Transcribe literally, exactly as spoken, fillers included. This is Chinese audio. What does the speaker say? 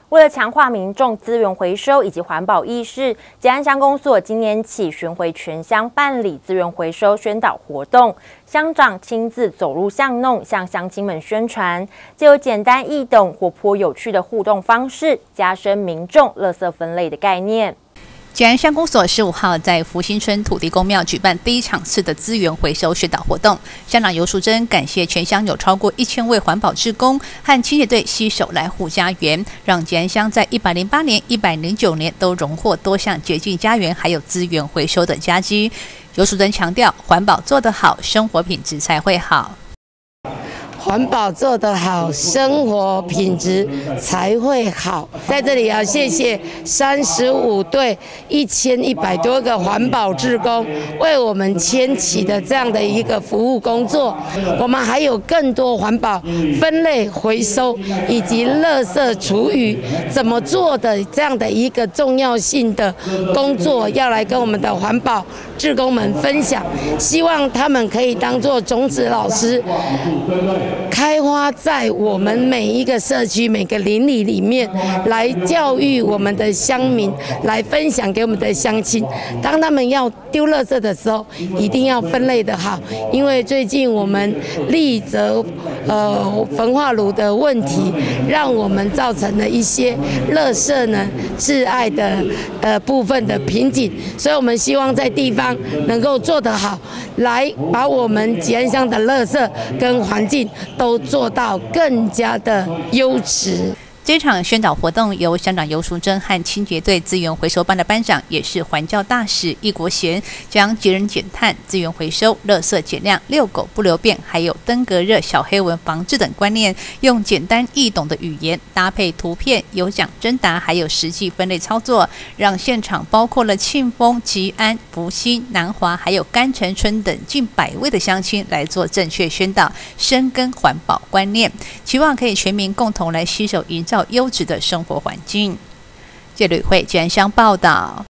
为了强化民众资源回收以及环保意识，捷安乡公所今年起巡回全乡办理资源回收宣导活动，乡长亲自走入巷弄，向乡亲们宣传，藉由简单易懂、活泼有趣的互动方式，加深民众垃圾分类的概念。 捷安乡公所十五号在福兴村土地公庙举办第一场次的资源回收宣导活动，乡长游淑珍感谢全乡有超过一千位环保志工和清洁队携手来护家园，让捷安乡在一百零八年、一百零九年都荣获多项洁净家园还有资源回收的佳绩。游淑珍强调，环保做得好，生活品质才会好。 环保做得好，生活品质才会好。在这里要谢谢三十五队一千一百多个环保志工为我们牵起的这样的一个服务工作。我们还有更多环保分类回收以及垃圾厨余怎么做的这样的一个重要性的工作，要来跟我们的环保志工们分享。希望他们可以当作种子老师，开花在我们每一个社区、每个邻里里面，来教育我们的乡民，来分享给我们的乡亲。当他们要丢垃圾的时候，一定要分类的好，因为最近我们立泽呃焚化炉的问题，让我们造成了一些垃圾呢致癌的呃部分的瓶颈，所以我们希望在地方能够做得好，来把我们捷安乡的垃圾跟环境都做到更加的优质。 这场宣导活动由乡长游淑珍和清洁队资源回收班的班长，也是环教大使易国贤，将节能减碳、资源回收、垃圾减量、遛狗不留便，还有登革热、小黑蚊防治等观念，用简单易懂的语言搭配图片、有奖征答，还有实际分类操作，让现场包括了庆丰、吉安、福兴、南华，还有甘城村等近百位的乡亲来做正确宣导，深耕环保观念，期望可以全民共同来携手营造优质的生活环境。记者吕慧捷安乡报道。